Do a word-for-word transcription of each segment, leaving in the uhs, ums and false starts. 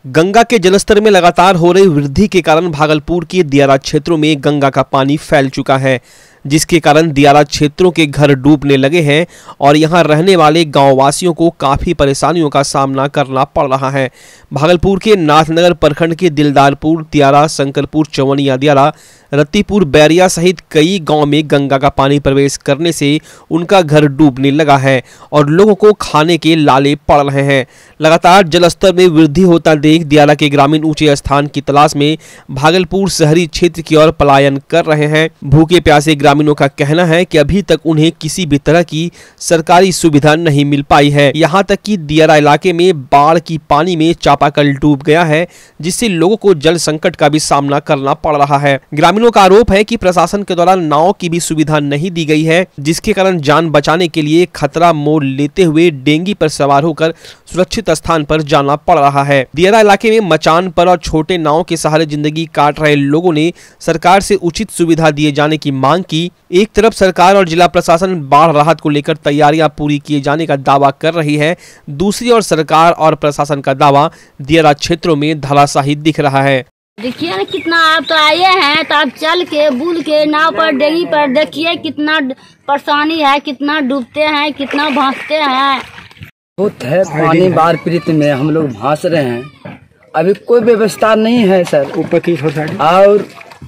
गंगा के जलस्तर में लगातार हो रही वृद्धि के कारण भागलपुर के दियारा क्षेत्रों में गंगा का पानी फैल चुका है, जिसके कारण दियारा क्षेत्रों के घर डूबने लगे हैं और यहां रहने वाले गांव वासियों को काफी परेशानियों का सामना करना पड़ रहा है। भागलपुर के नाथनगर प्रखंड के दिलदारपुर, दियारा, शंकरपुर, चवनिया दियारा, रत्तीपुर, बैरिया सहित कई गांव में गंगा का पानी प्रवेश करने से उनका घर डूबने लगा है और लोगों को खाने के लाले पड़ रहे हैं। लगातार जलस्तर में वृद्धि होता देख दियारा के ग्रामीण ऊंचे स्थान की तलाश में भागलपुर शहरी क्षेत्र की ओर पलायन कर रहे हैं। भूखे प्यासे ग्रामीणों का कहना है कि अभी तक उन्हें किसी भी तरह की सरकारी सुविधा नहीं मिल पाई है। यहाँ तक कि दियारा इलाके में बाढ़ की पानी में चापाकल डूब गया है, जिससे लोगों को जल संकट का भी सामना करना पड़ रहा है। ग्रामीणों का आरोप है कि प्रशासन के द्वारा नाव की भी सुविधा नहीं दी गई है, जिसके कारण जान बचाने के लिए खतरा मोल लेते हुए डेंगी पर सवार होकर सुरक्षित स्थान पर जाना पड़ रहा है। दियारा इलाके में मचान पर और छोटे नाव के सहारे जिंदगी काट रहे लोगों ने सरकार से उचित सुविधा दिए जाने की मांग की। एक तरफ सरकार और जिला प्रशासन बाढ़ राहत को लेकर तैयारियां पूरी किए जाने का दावा कर रही है, दूसरी ओर सरकार और प्रशासन का दावा दियारा क्षेत्रों में धराशायी दिख रहा है। देखिए ना, कितना आप तो आए हैं तो आप चल के बुल के नाव पर डेंगी पर देखिए कितना परेशानी है, कितना डूबते हैं, कितना भांसते हैं। बहुत है पानी बाढ़ पीड़ित में हम लोग भांस रहे हैं। अभी कोई व्यवस्था नहीं है सर, ऊपर की और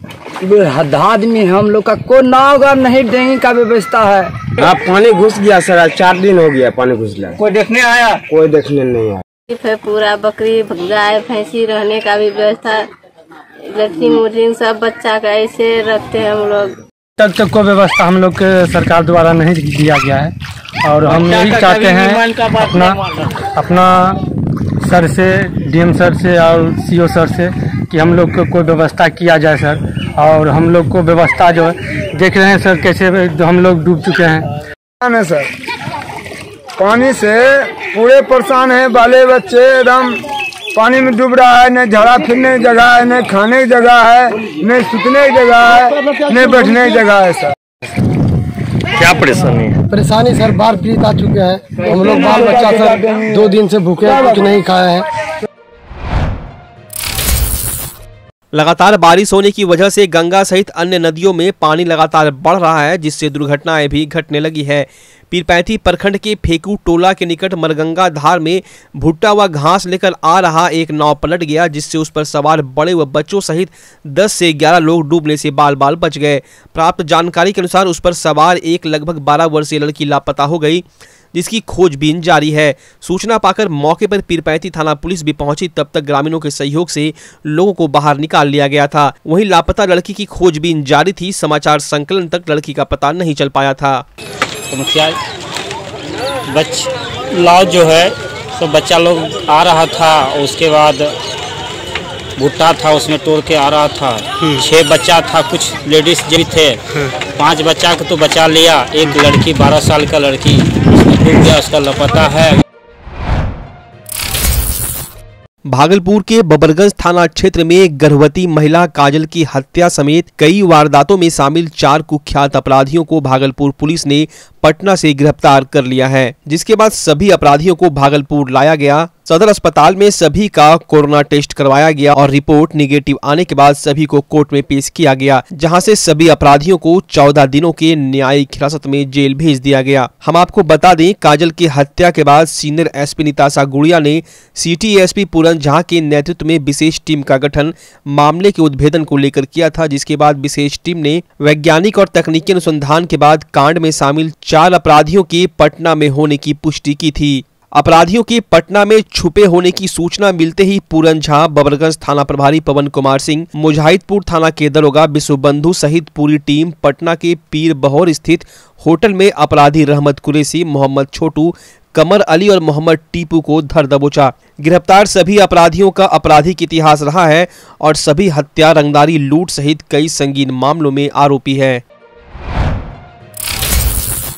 हदाद में हम लोग का कोई नाव का नहीं, डेंगी का व्यवस्था है। आप पानी घुस गया सर, चार दिन हो गया पानी घुस गया। कोई देखने आया? कोई देखने नहीं आया। पूरा बकरी गाय भैंसी रहने का भी व्यवस्था, लैट्रिन वैट्रिन सब बच्चा का ऐसे रखते हैं हम लोग। तब तक कोई व्यवस्था हम लोग के सरकार द्वारा नहीं दिया गया है और हम यही चाहते हैं अपना अपना सर से, डीएम सर से और सीओ सर से कि हम लोग को कोई व्यवस्था किया जाए सर। और हम लोग को व्यवस्था जो है देख रहे हैं सर कैसे हम लोग डूब चुके हैं सर। पानी से पूरे परेशान है, बाले बच्चे एकदम पानी में डूब रहा है। न झाड़ा फिरने की जगह है, न खाने की जगह है, न सुतने की जगह है, न बैठने की जगह है सर। क्या परेशानी है? परेशानी सर बाढ़ पीड़ित आ चुके हैं। हम लोग बाल बच्चा सर दो दिन से भूखे, कुछ नहीं खाए हैं। लगातार बारिश होने की वजह से गंगा सहित अन्य नदियों में पानी लगातार बढ़ रहा है, जिससे दुर्घटनाएं भी घटने लगी है। पीरपैंती प्रखंड के फेकू टोला के निकट मरगंगा धार में भुट्टा व घास लेकर आ रहा एक नाव पलट गया, जिससे उस पर सवार बड़े व बच्चों सहित दस से ग्यारह लोग डूबने से बाल बाल बच गए। प्राप्त जानकारी के अनुसार उस पर सवार एक लगभग बारह वर्षीय लड़की लापता हो गई, जिसकी खोजबीन जारी है। सूचना पाकर मौके पर पीरपैंती थाना पुलिस भी पहुंची, तब तक ग्रामीणों के सहयोग से लोगों को बाहर निकाल लिया गया था। वहीं लापता लड़की की खोजबीन जारी थी। समाचार संकलन तक लड़की का पता नहीं चल पाया था। तो मुखिया बच लाव जो है तो बच्चा लोग आ रहा था, उसके बाद भुट्टा था उसमें तोड़ के आ रहा था। छह बच्चा था, कुछ लेडीज भी थे। पांच बच्चा को तो बचा लिया, एक लड़की बारह साल का लड़की उसमें डूब गया, उसका लापता है। भागलपुर के बबरगंज थाना क्षेत्र में गर्भवती महिला काजल की हत्या समेत कई वारदातों में शामिल चार कुख्यात अपराधियों को भागलपुर पुलिस ने पटना से गिरफ्तार कर लिया है, जिसके बाद सभी अपराधियों को भागलपुर लाया गया। सदर अस्पताल में सभी का कोरोना टेस्ट करवाया गया और रिपोर्ट निगेटिव आने के बाद सभी को कोर्ट में पेश किया गया, जहां से सभी अपराधियों को चौदह दिनों के न्यायिक हिरासत में जेल भेज दिया गया। हम आपको बता दें, काजल की हत्या के बाद सीनियर एसपी निताशा गुड़िया ने सिटी एसपी पूरन झा के नेतृत्व में विशेष टीम का गठन मामले के उद्भेदन को लेकर किया था, जिसके बाद विशेष टीम ने वैज्ञानिक और तकनीकी अनुसंधान के बाद कांड में शामिल चार अपराधियों के पटना में होने की पुष्टि की थी। अपराधियों के पटना में छुपे होने की सूचना मिलते ही पूरन झा, बबरगंज थाना प्रभारी पवन कुमार सिंह, मुजाहिदपुर थाना के दरोगा विश्वबंधु सहित पूरी टीम पटना के पीर बहोर स्थित होटल में अपराधी रहमत कुरैशी, मोहम्मद छोटू, कमर अली और मोहम्मद टीपू को धर दबोचा। गिरफ्तार सभी अपराधियों का आपराधिक इतिहास रहा है और सभी हत्या, रंगदारी, लूट सहित कई संगीन मामलों में आरोपी है।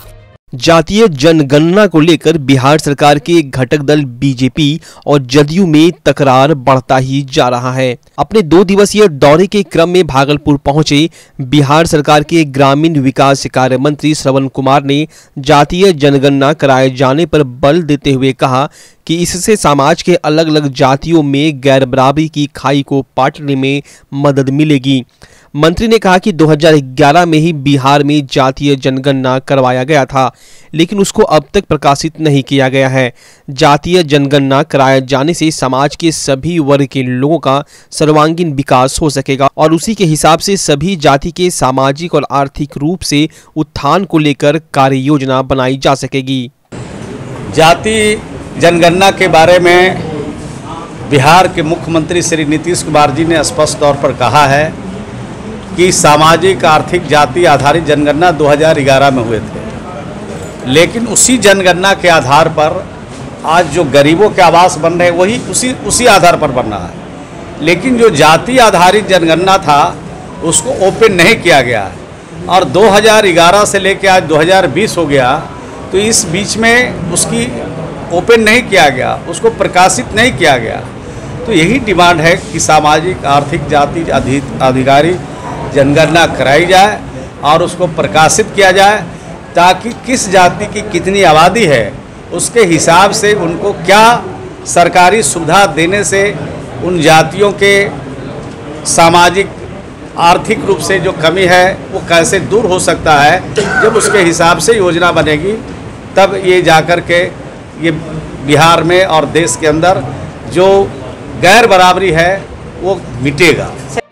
जातीय जनगणना को लेकर बिहार सरकार के घटक दल बीजेपी और जदयू में तकरार बढ़ता ही जा रहा है। अपने दो दिवसीय दौरे के क्रम में भागलपुर पहुंचे बिहार सरकार के ग्रामीण विकास कार्य मंत्री श्रवण कुमार ने जातीय जनगणना कराए जाने पर बल देते हुए कहा कि इससे समाज के अलग अलग जातियों में गैर बराबरी की खाई को पाटने में मदद मिलेगी। मंत्री ने कहा कि दो हज़ार ग्यारह में ही बिहार में जातीय जनगणना करवाया गया था, लेकिन उसको अब तक प्रकाशित नहीं किया गया है। जातीय जनगणना कराए जाने से समाज के सभी वर्ग के लोगों का सर्वांगीण विकास हो सकेगा और उसी के हिसाब से सभी जाति के सामाजिक और आर्थिक रूप से उत्थान को लेकर कार्य योजना बनाई जा सकेगी। जाति जनगणना के बारे में बिहार के मुख्यमंत्री श्री नीतीश कुमार जी ने स्पष्ट तौर पर कहा है कि सामाजिक आर्थिक जाति आधारित जनगणना दो हज़ार ग्यारह में हुए थे, लेकिन उसी जनगणना के आधार पर आज जो गरीबों के आवास बन रहे हैं वही उसी उसी आधार पर बन रहा है। लेकिन जो जाति आधारित जनगणना था उसको ओपन नहीं किया गया और दो हज़ार ग्यारह से लेकर आज दो हज़ार बीस हो गया, तो इस बीच में उसकी ओपन नहीं किया गया, उसको प्रकाशित नहीं किया गया। तो यही डिमांड है कि सामाजिक आर्थिक जाति अधिकारी जनगणना कराई जाए और उसको प्रकाशित किया जाए, ताकि किस जाति की कितनी आबादी है उसके हिसाब से उनको क्या सरकारी सुविधा देने से उन जातियों के सामाजिक आर्थिक रूप से जो कमी है वो कैसे दूर हो सकता है। जब उसके हिसाब से योजना बनेगी तब ये जाकर के ये बिहार में और देश के अंदर जो गैर बराबरी है वो मिटेगा।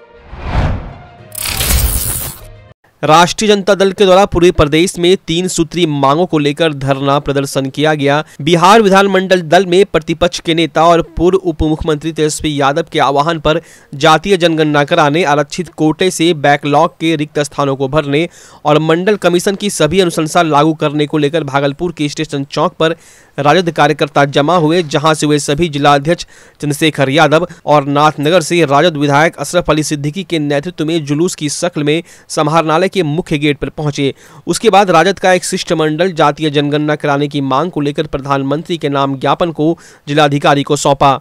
राष्ट्रीय जनता दल के द्वारा पूरे प्रदेश में तीन सूत्री मांगों को लेकर धरना प्रदर्शन किया गया। बिहार विधानमंडल दल में प्रतिपक्ष के नेता और पूर्व उप मुख्यमंत्री तेजस्वी यादव के आह्वान पर जातीय जनगणना कराने, आरक्षित कोटे से बैकलॉग के रिक्त स्थानों को भरने और मंडल कमीशन की सभी अनुशंसा लागू करने को लेकर भागलपुर के स्टेशन चौक पर राजद कार्यकर्ता जमा हुए, जहां से वे सभी जिलाध्यक्ष चंद्रशेखर यादव और नाथनगर से राजद विधायक अशरफ अली सिद्दीकी के नेतृत्व में जुलूस की शक्ल में समाहरणालय के मुख्य गेट पर पहुंचे। उसके बाद राजद का एक शिष्टमंडल जातीय जनगणना कराने की मांग को लेकर प्रधानमंत्री के नाम ज्ञापन को जिलाधिकारी को सौंपा।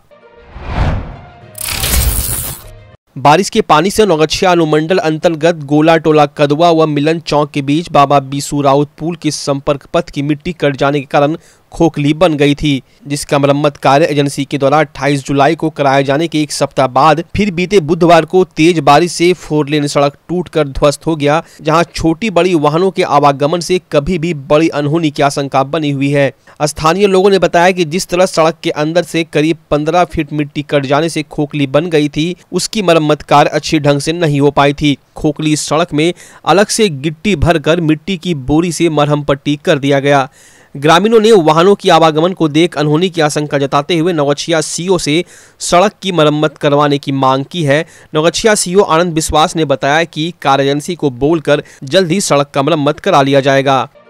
बारिश के पानी से नौगछिया अनुमंडल अंतर्गत गोला टोला कदवा व मिलन चौक के बीच बाबा बीसू राउत पुल के संपर्क पथ की मिट्टी कट जाने के कारण खोखली बन गई थी, जिसका मरम्मत कार्य एजेंसी के द्वारा अट्ठाईस जुलाई को कराए जाने के एक सप्ताह बाद फिर बीते बुधवार को तेज बारिश से फोर लेन सड़क टूटकर ध्वस्त हो गया, जहां छोटी बड़ी वाहनों के आवागमन से कभी भी बड़ी अनहोनी की आशंका बनी हुई है। स्थानीय लोगों ने बताया कि जिस तरह सड़क के अंदर से करीब पंद्रह फीट मिट्टी कट जाने से खोखली बन गई थी, उसकी मरम्मत कार्य अच्छी ढंग से नहीं हो पाई थी। खोखली सड़क में अलग से गिट्टी भरकर मिट्टी की बोरी से मरहम पट्टी कर दिया गया। ग्रामीणों ने वाहनों की आवागमन को देख अनहोनी की आशंका जताते हुए नौगछिया सीओ से सड़क की मरम्मत करवाने की मांग की है। नौगछिया सीओ आनंद विश्वास ने बताया कि कार्य एजेंसी को बोलकर जल्द ही सड़क का मरम्मत करा लिया जाएगा।